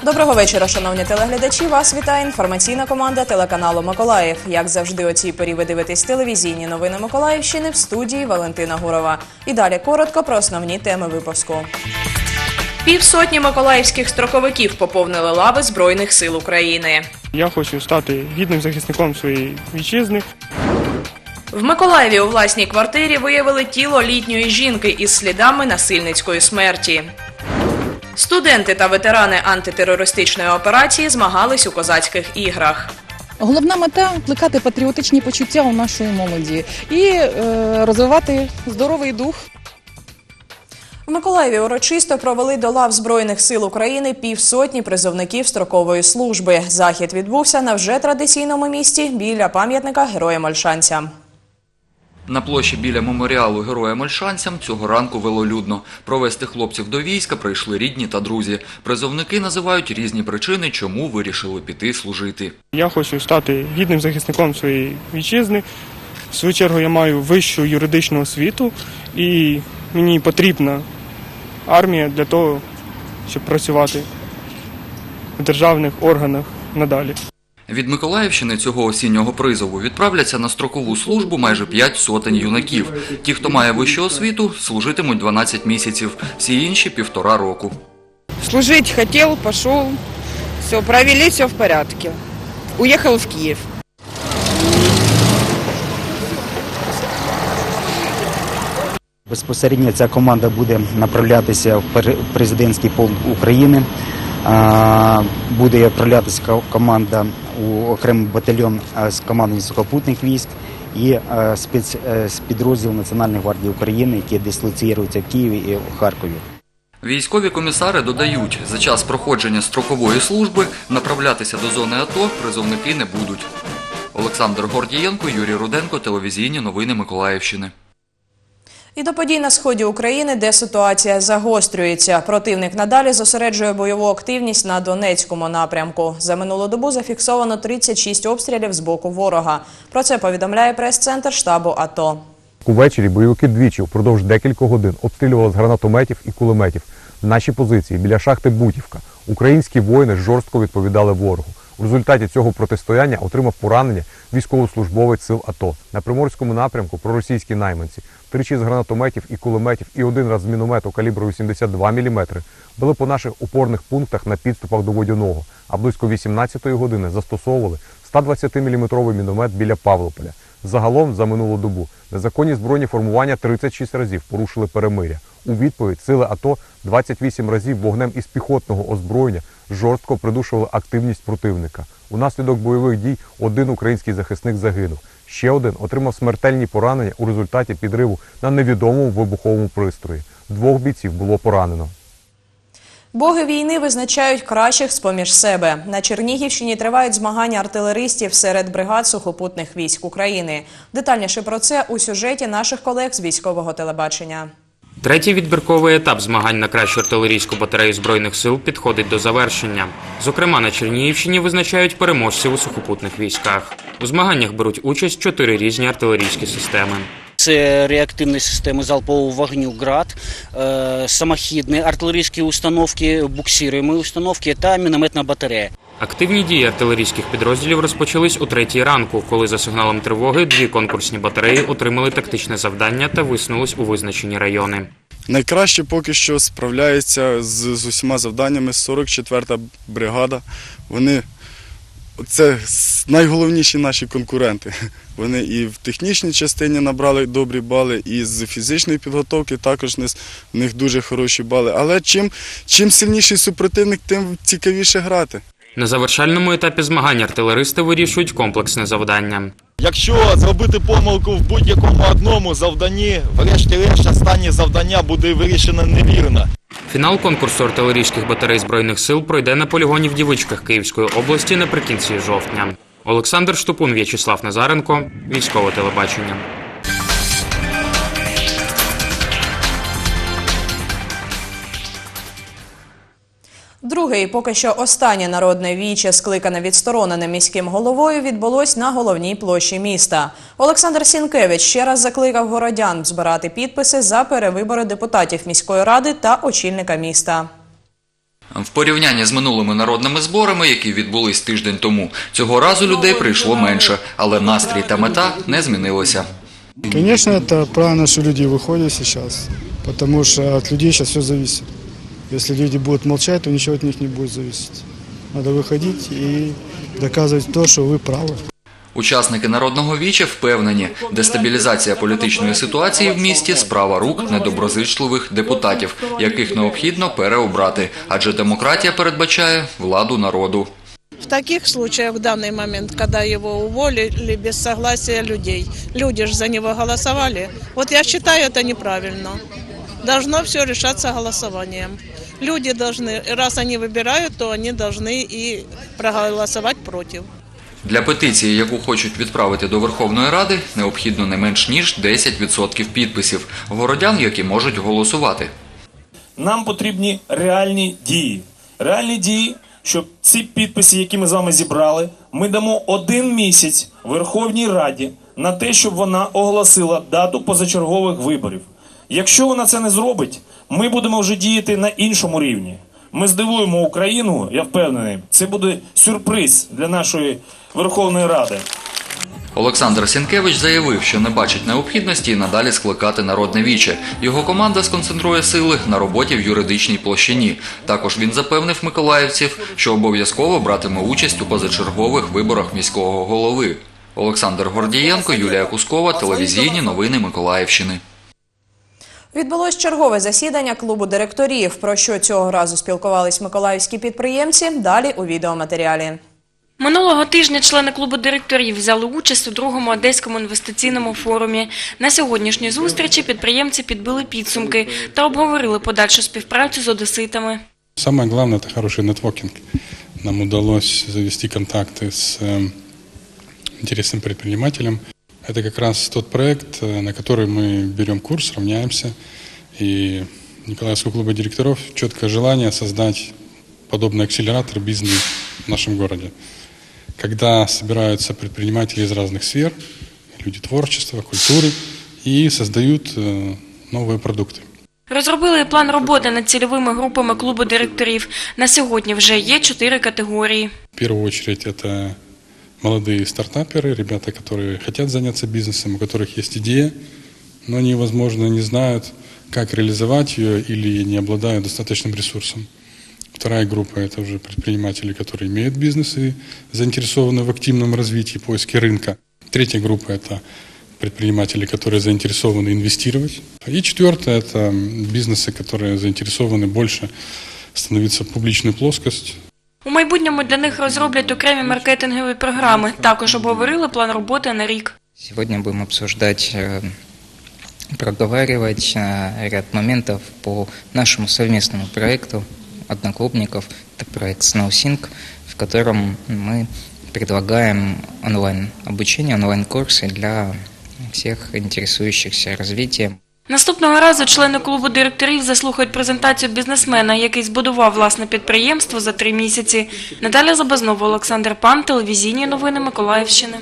Доброго вечора, шановні телеглядачі. Вас вітає інформаційна команда телеканалу «Миколаїв». Як завжди, о цій порі ви дивитесь телевізійні новини Миколаївщини, в студії Валентина Гурова. І далі коротко про основні теми випуску. Півсотні миколаївських строковиків поповнили лави Збройних сил України. Я хочу стати гідним захисником своєї вітчизни. В Миколаєві у власній квартирі виявили тіло літньої жінки із слідами насильницької смерті. Студенти та ветерани антитерористичної операції змагались у козацьких іграх. Головна мета – плекати патріотичні почуття у нашої молоді і розвивати здоровий дух. В Миколаєві урочисто провели до лав Збройних сил України півсотні призовників строкової служби. Захід відбувся на вже традиційному місці біля пам'ятника героям-ольшанцям. На площі біля меморіалу героям-ольшанцям цього ранку велолюдно. Провести хлопців до війська прийшли рідні та друзі. Призовники називають різні причини, чому вирішили піти служити. Я хочу стати гідним захисником своєї вітчизни. В свою чергу я маю вищу юридичну освіту і мені потрібна армія для того, щоб працювати в державних органах надалі. Від Миколаївщини цього осіннього призову відправляться на строкову службу майже 5 сотень юнаків. Ті, хто має вищу освіту, служитимуть 12 місяців, всі інші – 1,5 року. Служить хотів, пішов, все, провели, все в порядку. Уїхав в Київ. Безпосередньо ця команда буде направлятися в президентський полк України. Буде відправлятися команда у окремий батальйон з командування сухопутних військ і спецпідрозділ Національної гвардії України, які дислоціюються в Києві і в Харкові. Військові комісари додають, за час проходження строкової служби направлятися до зони АТО призовники не будуть. Олександр Гордієнко, Юрій Руденко, телевізійні новини Миколаївщини. І до подій на сході України, де ситуація загострюється. Противник надалі зосереджує бойову активність на Донецькому напрямку. За минулу добу зафіксовано 36 обстрілів з боку ворога. Про це повідомляє прес-центр штабу АТО. Увечері бойовики двічі впродовж декількох годин обстрілювали з гранатометів і кулеметів наші позиції біля шахти Бутівка. Українські воїни жорстко відповідали ворогу. У результаті цього протистояння отримав поранення військовослужбовець сил АТО. На Приморському напрямку проросійські найманці тричі з гранатометів і кулеметів і один раз з міномету калібру 82 мм били по наших опорних пунктах на підступах до Водяного, а близько 18-ї години застосовували 120-мм міномет біля Павлополя. Загалом за минулу добу незаконні збройні формування 36 разів порушили перемиря. У відповідь сили АТО 28 разів вогнем із піхотного озброєння жорстко придушували активність противника. Унаслідок бойових дій один український захисник загинув. Ще один отримав смертельні поранення у результаті підриву на невідомому вибуховому пристрої. 2 бійців було поранено. Боги війни визначають кращих з-поміж себе. На Чернігівщині тривають змагання артилеристів серед бригад сухопутних військ України. Детальніше про це у сюжеті наших колег з військового телебачення. Третій відбірковий етап змагань на кращу артилерійську батарею Збройних сил підходить до завершення. Зокрема, на Чернігівщині визначають переможців у сухопутних військах. У змаганнях беруть участь 4 різні артилерійські системи. Це реактивні системи залпового вогню «Град», самохідні артилерійські установки, буксируємі установки та мінометна батарея. Активні дії артилерійських підрозділів розпочались о 3-й ранку, коли за сигналом тривоги 2 конкурсні батареї отримали тактичне завдання та висунулись у визначені райони. Найкраще поки що справляється з усіма завданнями 44-та бригада. Це найголовніші наші конкуренти. Вони і в технічній частині набрали добрі бали, і з фізичної підготовки також в них дуже хороші бали. Але чим сильніший супротивник, тим цікавіше грати. На завершальному етапі змагань артилеристи вирішують комплексне завдання. Якщо зробити помилку в будь-якому одному завданні, врешті-решт останнє завдання буде вирішено невірно. Фінал конкурсу артилерійських батарей Збройних сил пройде на полігоні в Дівичках Київської області наприкінці жовтня. Олександр Штупун, В'ячеслав Назаренко, військове телебачення. Друге і поки що останнє народне віче, скликане відстороненим міським головою, відбулось на головній площі міста. Олександр Сінкевич ще раз закликав городян збирати підписи за перевибори депутатів міської ради та очільника міста. В порівнянні з минулими народними зборами, які відбулись тиждень тому, цього разу людей прийшло менше, але настрій та мета не змінилися. Конечно, это правильно, что люди выходят сейчас, потому что от людей сейчас все зависит. Если люди будут молчать, то ничего от них не будет зависеть. Надо выходить и доказывать то, что вы правы. Учасники Народного віча впевнені, дестабілізація політичної ситуації в місті – справа рук недоброзичливих депутатів, яких необхідно переобрати, адже демократія передбачає владу народу. В таких случаях в данный момент, когда его уволили без согласия людей, люди же за него голосовали, вот я считаю, это неправильно. Должно все решаться голосованием. Люди должны, раз они выбирают, то они должны и проголосовать против. Для петиції, яку хочуть відправити до Верховної Ради, необхідно не менш ніж 10% підписів городян, які можуть голосувати. Нам потрібні реальні дії. Реальні дії, щоб ці підписи, які ми з вами зібрали, ми дамо 1 місяць Верховній Раді на те, щоб вона оголосила дату позачергових виборів. Якщо вона це не зробить, ми будемо вже діяти на іншому рівні. Ми здивуємо Україну, я впевнений, це буде сюрприз для нашої Верховної Ради. Олександр Сінкевич заявив, що не бачить необхідності і надалі скликати Народне віче. Його команда сконцентрує сили на роботі в юридичній площині. Також він запевнив миколаївців, що обов'язково братиме участь у позачергових виборах міського голови. Олександр Гордієнко, Юлія Кускова, телевізійні новини Миколаївщини. Відбулось чергове засідання клубу директорів. Про що цього разу спілкувались миколаївські підприємці, далі у відеоматеріалі. Минулого тижня члени клубу директорів взяли участь у другому Одеському інвестиційному форумі. На сьогоднішній зустрічі підприємці підбили підсумки та обговорили подальшу співпрацю з одеситами. Самое главное – это хороший нетворкинг. Нам удалось завести контакты с интересным предпринимателем. Это как раз тот проект, на который мы берем курс, равняемся. И Николаевского клуба директоров четкое желание создать подобный акселератор бизнеса в нашем городе. Когда собираются предприниматели из разных сфер, люди творчества, культуры, и создают новые продукты. Розробили план роботи над цільовими групами клубу директорів. На сьогодні вже є 4 категорії. В первую очередь это молодые стартаперы, ребята, которые хотят заняться бизнесом, у которых есть идея, но они, возможно, не знают, как реализовать ее или не обладают достаточным ресурсом. Вторая группа – это уже предприниматели, которые имеют бизнес и заинтересованы в активном развитии, поиске рынка. Третья группа – это предприниматели, которые заинтересованы инвестировать. И четвертое – это бизнесы, которые заинтересованы больше становиться в публичную плоскость. У майбутньому для них розроблять окремі маркетингові програми. Також обговорили план роботи на рік. Сегодня будем обсуждать, проговаривать ряд моментов по нашему совместному проекту одноклубников. Это проект SnowSync, в котором мы предлагаем онлайн-обучение, онлайн-курсы для всех интересующихся развитием. Наступного разу члени клубу директорів заслухають презентацію бізнесмена, який збудував власне підприємство за 3 місяці. Наталя Забазнова, Олександр Пан, телевізійні новини Миколаївщини.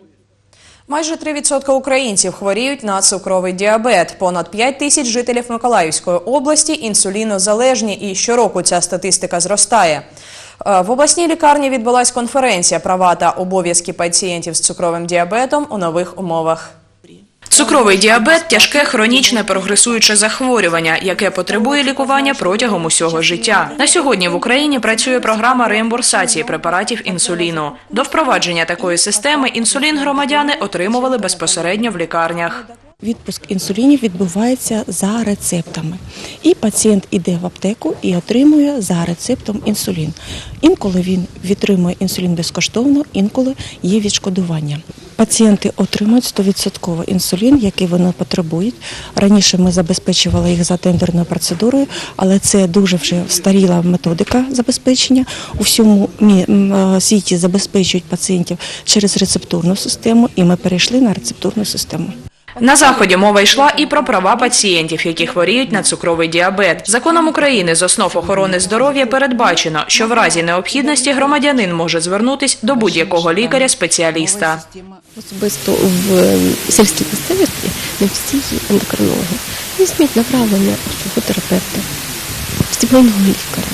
Майже 3% українців хворіють на цукровий діабет. Понад 5 тисяч жителів Миколаївської області інсулінозалежні, і щороку ця статистика зростає. В обласній лікарні відбулась конференція «Права та обов'язки пацієнтів з цукровим діабетом у нових умовах». Цукровий діабет – тяжке хронічне прогресуюче захворювання, яке потребує лікування протягом усього життя. На сьогодні в Україні працює програма реімбурсації препаратів інсуліну. До впровадження такої системи інсулін громадяни отримували безпосередньо в лікарнях. Відпуск інсулінів відбувається за рецептами. І пацієнт іде в аптеку і отримує за рецептом інсулін. Інколи він отримує інсулін безкоштовно, інколи є відшкодування. Пацієнти отримують 100% інсулін, який вони потребують. Раніше ми забезпечували їх за тендерною процедурою, але це дуже вже старіла методика забезпечення. У всьому світі забезпечують пацієнтів через рецептурну систему, і ми перейшли на рецептурну систему. На Заході мова йшла і про права пацієнтів, які хворіють на цукровий діабет. Законом України з основ охорони здоров'я передбачено, що в разі необхідності громадянин може звернутися до будь-якого лікаря-спеціаліста. Особисто в сільській місцевості не всі є ендокринологи. Вони зміють направлення психотерапевта, сімейного лікаря.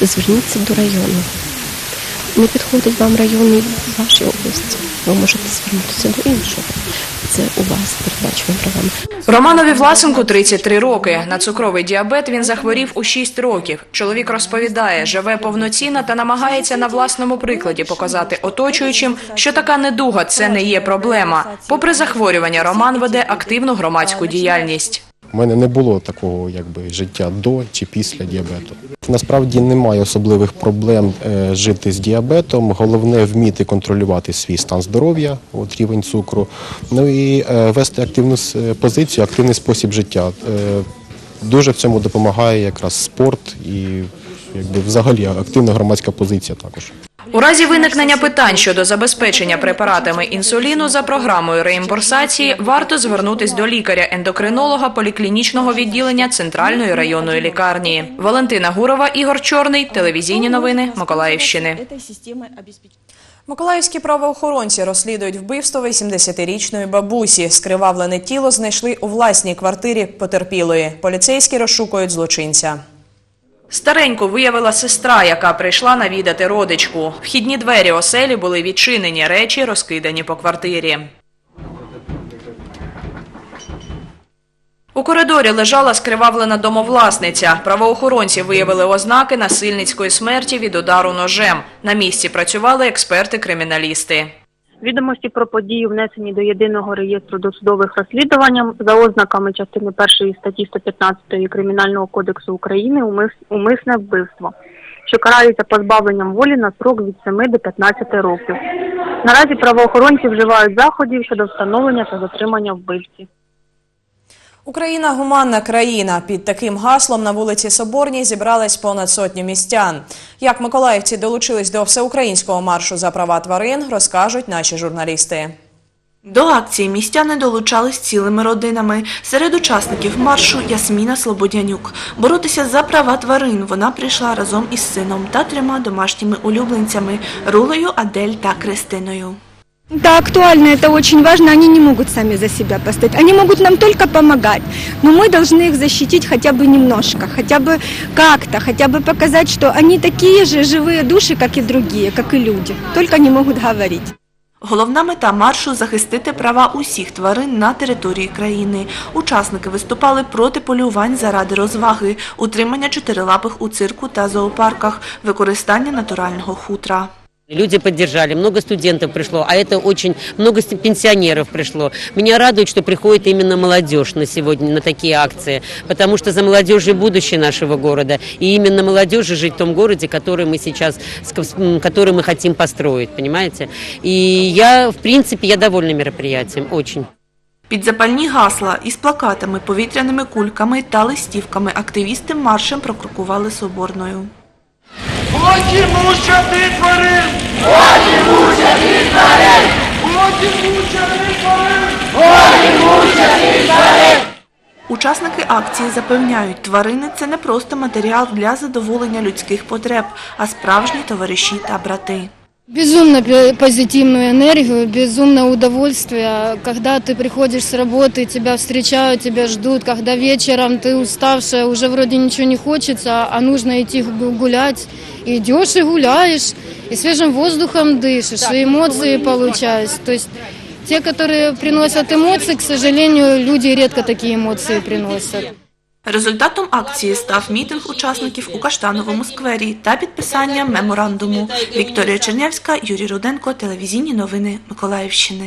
зверніться до району. Не підходить вам район в вашій області, ви можете звернутися до іншого. Це у вас передбачено правами. Романові Власенку 33 роки. На цукровий діабет він захворів у 6 років. Чоловік розповідає, живе повноцінно та намагається на власному прикладі показати оточуючим, що така недуга – це не є проблема. Попри захворювання, Роман веде активну громадську діяльність. У мене не було такого життя до чи після діабету. Насправді немає особливих проблем жити з діабетом. Головне вміти контролювати свій стан здоров'я, рівень цукру, ну і вести активну позицію, активний спосіб життя. Дуже в цьому допомагає якраз спорт і взагалі активна громадська позиція також. У разі виникнення питань щодо забезпечення препаратами інсуліну за програмою реімбурсації варто звернутися до лікаря-ендокринолога поліклінічного відділення Центральної районної лікарні. Валентина Гурова, Ігор Чорний, телевізійні новини Миколаївщини. Миколаївські правоохоронці розслідують вбивство 80-річної бабусі. Скривавлене тіло знайшли у власній квартирі потерпілої. Поліцейські розшукують злочинця. Стареньку виявила сестра, яка прийшла навідати родичку. Вхідні двері оселі були відчинені, речі розкидані по квартирі. У коридорі лежала скривавлена домовласниця. Правоохоронці виявили ознаки насильницької смерті від удару ножем. На місці працювали експерти-криміналісти. Відомості про подію внесені до Єдиного реєстру досудових розслідувань за ознаками частини 1 статті 115 Кримінального кодексу України «Умисне вбивство», що карається позбавленням волі на строк від 7 до 15 років. Наразі правоохоронці вживають заходів щодо встановлення та затримання вбивці. Україна – гуманна країна. Під таким гаслом на вулиці Соборній зібрались понад сотню містян. Як миколаївці долучились до всеукраїнського маршу за права тварин, розкажуть наші журналісти. До акції містяни долучались цілими родинами. Серед учасників маршу Ясміна Слободянюк. Боротися за права тварин вона прийшла разом із сином та 3 домашніми улюбленцями – Рулею, Адель та Кристиною. Да, актуально, это очень важно, они не могут сами за себя постоять, они могут нам только помогать, но мы должны их защитить хотя бы немножко, хотя бы как-то, хотя бы показать, что они такие же живые души, как и другие, как и люди, только не могут говорить. Головна мета маршу – захистити права усіх тварин на території країни. Учасники виступали проти полювань заради розваги, утримання чотирилапих у цирку та зоопарках, використання натурального хутра. Люди поддержали, много студентов пришло, а это очень много пенсионеров пришло. Меня радует, что приходит именно молодежь на сегодня, на такие акции, потому что за молодежью будущее нашего города, и именно молодежи жить в том городе, который мы сейчас, который мы хотим построить, понимаете? И я, в принципе, я довольна мероприятием, очень. Під запальні гасла із плакатами, повітряними кульками та листівками активісти маршем прокрокували Соборною. Годі мучати тварин! Годі мучати тварин! Годі мучати тварин! Годі мучати тварин! Учасники акції запевняють, тварини – це не просто матеріал для задоволення людських потреб, а справжні товариші та брати. Безумно позитивную энергию, безумное удовольствие, когда ты приходишь с работы, тебя встречают, тебя ждут, когда вечером ты уставшая, уже вроде ничего не хочется, а нужно идти гулять. Идешь и гуляешь, и свежим воздухом дышишь, и эмоции получаешь. То есть те, которые приносят эмоции, к сожалению, люди редко такие эмоции приносят. Результатом акції став мітинг учасників у Каштановому сквері та підписання меморандуму. Вікторія Чернявська, Юрій Руденко, телевізійні новини Миколаївщини.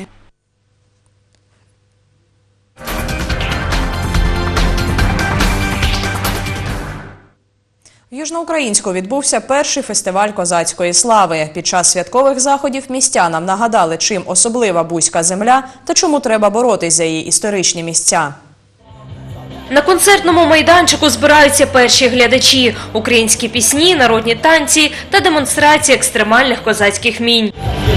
В Южноукраїнську відбувся перший фестиваль козацької слави. Під час святкових заходів містянам нагадали, чим особлива Буська земля та чому треба боротись за її історичні місця. На концертному майданчику збираються перші глядачі – українські пісні, народні танці та демонстрації екстремальних козацьких вмінь.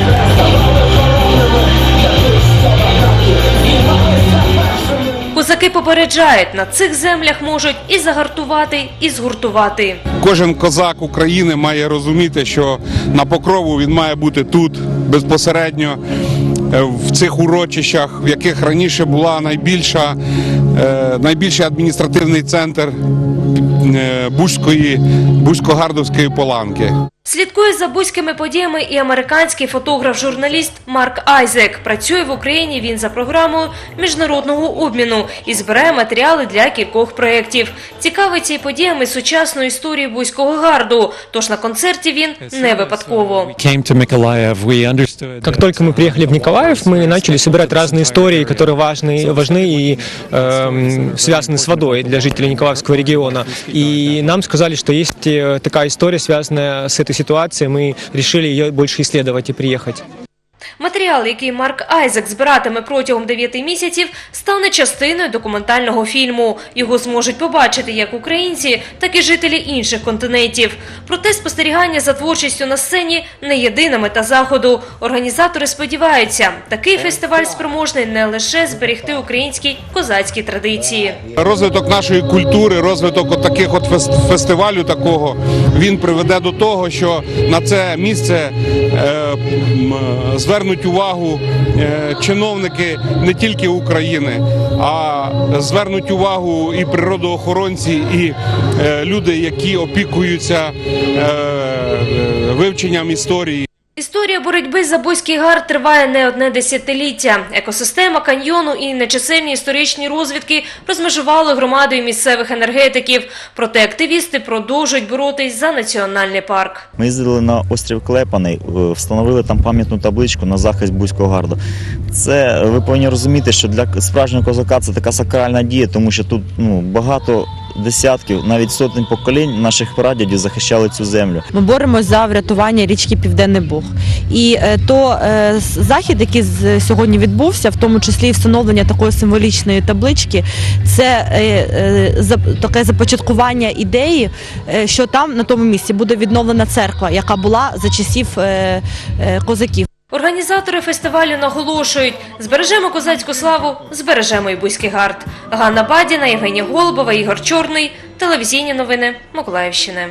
Козаки попереджають, на цих землях можуть і загартувати, і згуртувати. Кожен козак України має розуміти, що на покрову він має бути тут, безпосередньо в цих урочищах, в яких раніше була найбільший адміністративний центр Бузько-Гардовської Поланки. Слідкує за бузькими подіями і американський фотограф-журналіст Марк Айзек. Працює в Україні він за програмою міжнародного обміну і збирає матеріали для кількох проєктів. Цікавиться і подіями сучасної історії Бузького Гарду, тож на концерті він не випадково. Как только мы приехали в Николаев, мы начали собирать разные истории, которые важны и связаны с водой для жителей Николаевского региона. И нам сказали, что есть такая история, связанная с этой ситуацией, мы решили ее больше исследовать и приехать. Матеріал, який Марк Айзек збиратиме протягом 9 місяців, стане частиною документального фільму. Його зможуть побачити як українці, так і жителі інших континентів. Проте спостерігання за творчістю на сцені не єдина мета заходу. Організатори сподіваються, такий фестиваль спроможний не лише зберегти українські козацькі традиції. Розвиток нашої культури, розвиток таких фестивалю такого, він приведе до того, що на це місце звернуть увагу чиновники не тільки України, а звернуть увагу і природоохоронці, і люди, які опікуються вивченням історії. Історія боротьби за Бузький Гард триває не одне десятиліття. Екосистема каньйону і нечисельні історичні розвідки розмежували громадою місцевих енергетиків. Проте активісти продовжують боротись за національний парк. Ми їздили на острів Клепаний, встановили там пам'ятну табличку на захист Бузького Гарду. Це, ви повинні розуміти, що для справжнього козака це така сакральна дія, тому що тут багато десятків, навіть сотень поколінь наших прадідів захищали цю землю. Ми боремося за врятування річки Південний Буг. І захід, який сьогодні відбувся, в тому числі і встановлення такої символічної таблички, це таке започаткування ідеї, що там, на тому місці, буде відновлена церква, яка була за часів козаків. Організатори фестивалю наголошують, збережемо козацьку славу, збережемо і Бузький Гард. Ганна Бадіна, Євгенія Голубова, Ігор Чорний. Телевізійні новини Миколаївщини.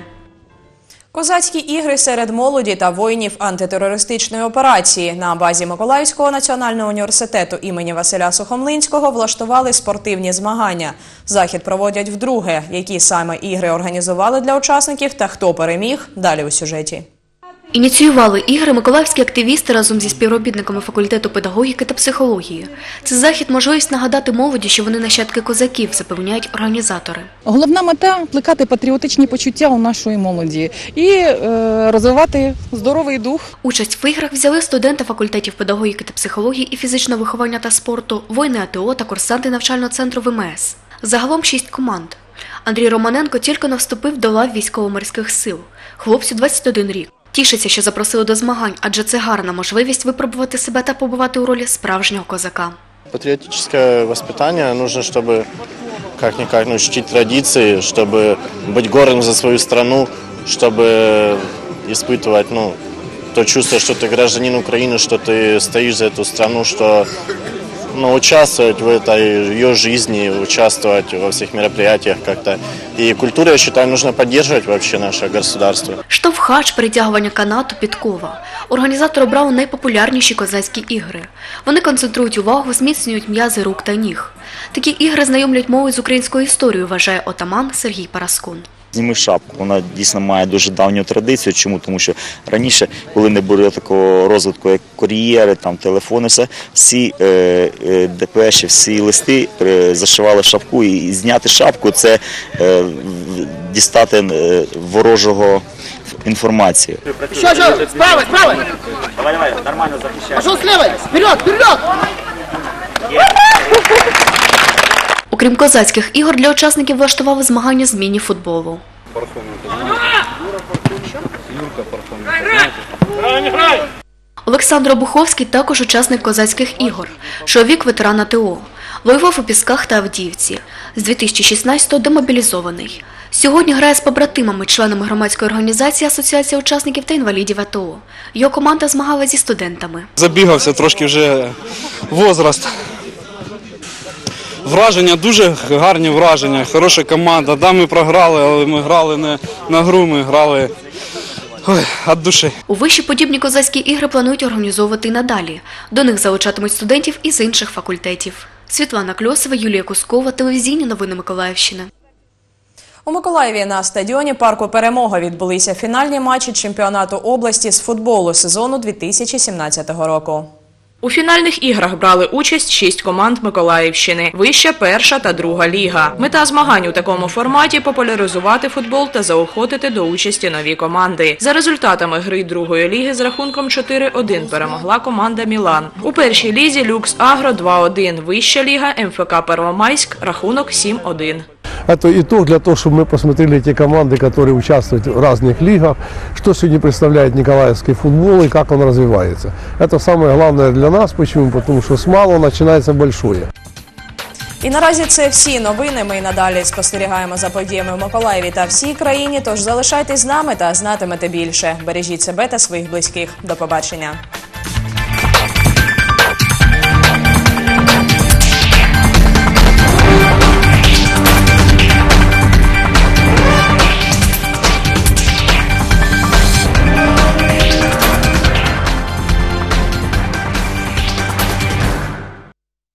Козацькі ігри серед молоді та воїнів антитерористичної операції. На базі Миколаївського національного університету імені Василя Сухомлинського влаштували спортивні змагання. Захід проводять вдруге. Які саме ігри організували для учасників та хто переміг – далі у сюжеті. Ініціювали ігри миколаївські активісти разом зі співробітниками факультету педагогіки та психології. Це захід – можливість нагадати молоді, що вони нащадки козаків, запевняють організатори. Головна мета – плекати патріотичні почуття у нашої молоді і розвивати здоровий дух. Участь в іграх взяли студенти факультетів педагогіки та психології і фізичного виховання та спорту, воїни АТО та курсанти навчального центру ВМС. Загалом 6 команд. Андрій Романенко тільки не вступив до лав військово-морських сил. Хлопцю 21 рік. Тішиться, що запросили до змагань, адже це гарна можливість випробувати себе та побувати у ролі справжнього козака. Патриотическое воспитание нужно, чтобы как-никак учить традиции, чтобы быть гордым за свою страну, чтобы испытывать то чувство, что ты гражданин Украины, что ты стоишь за эту страну, что участвовать в ее жизни, участвовать во всех мероприятиях как-то. И культуру, я считаю, нужно поддерживать вообще наше государство. Штовхач, перетягування канату, підкова. Організатор обрав найпопулярніші козацькі ігри. Вони концентрують увагу, зміцнюють м'язи рук та ніг. Такі ігри знайомлять молодь з українською історією, вважає отаман Сергій Параскун. Зніми шапку. Вона дійсно має дуже давню традицію. Чому? Тому що раніше, коли не було такого розвитку, як кур'єри, телефони, всі депеші, всі листи зашивали шапку. І зняти шапку – це дістати ворожого інформацію. Що, справа! Давай, нормально захищай. Пошел с левой! Вперед! Окрім козацьких ігор, для учасників влаштували змагання з міні-футболу. Олександр Обуховський також учасник козацьких ігор. Чоловік ветеран АТО. Воював у Пісках та Авдіївці. З 2016-го демобілізований. Сьогодні грає з побратимами, членами громадської організації Асоціація учасників та інвалідів АТО. Його команда змагалася зі студентами. Забігався трошки вже возраст. Враження, дуже гарні враження, хороша команда. Да, ми програли, але ми грали не на гру, ми грали Ой, від душі. У виші подібні козацькі ігри планують організовувати й надалі. До них залучатимуть студентів із інших факультетів. Світлана Кльосова, Юлія Кускова, телевізійні новини Миколаївщини. У Миколаєві на стадіоні парку «Перемога» відбулися фінальні матчі чемпіонату області з футболу сезону 2017 року. У фінальних іграх брали участь 6 команд Миколаївщини – вища, перша та друга ліга. Мета змагань у такому форматі – популяризувати футбол та заохотити до участі нові команди. За результатами гри другої ліги з рахунком 4-1 перемогла команда «Мілан». У першій лізі «Люкс Агро» 2-1, вища ліга МФК «Первомайськ» рахунок 7-1. Это итог для того, чтобы мы посмотрели те команды, которые участвуют в разных лигах, что сегодня представляет николаевский футбол и как он развивается. Это самое главное для нас. Почему? Потому что с малого начинается большое. І наразі це всі новини. Ми й надалі спостерігаємо за подіями в Миколаєві та всій країні, тож залишайтесь з нами та знатимете більше. Бережіть себе та своїх близьких. До побачення.